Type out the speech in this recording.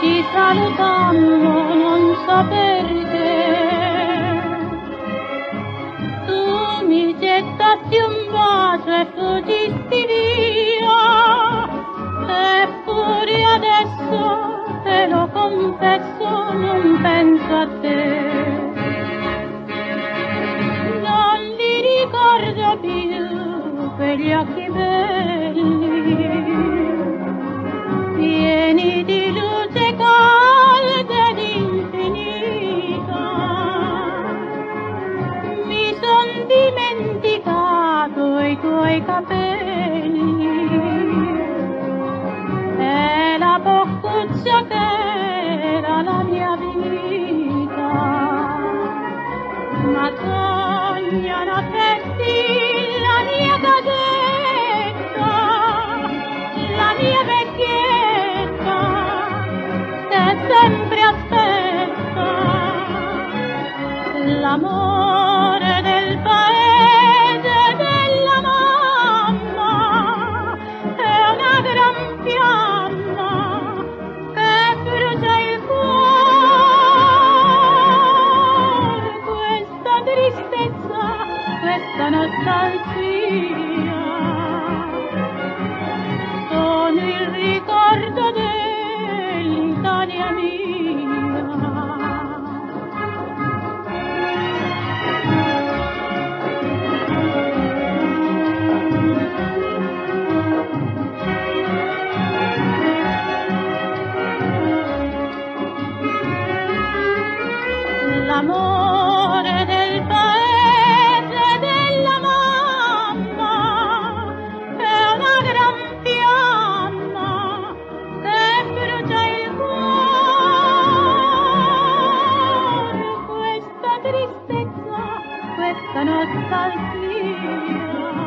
ci salutammo non so perché. Tu mi gettasti un bacio e fuggisti via, eppure adesso te lo confesso, non penso a te. Non li ricordo più quegli occhi belli, pieni di luce calda ed infinita. Mi son dimenticato i tuoi capelli e la boccuccia che era la mia vita. Ma sognano affetti la mia casetta, la mia vecchietta che sempre aspetta l'amore del paese della mamma. È una gran fiamma che brucia il cuore, questa tristezza, questa nostalgia sono il ricordo dell'Italia mia. L'amore del paese della mamma è una gran fiamma che brucia il cuore, questa tristezza, questa nostalgia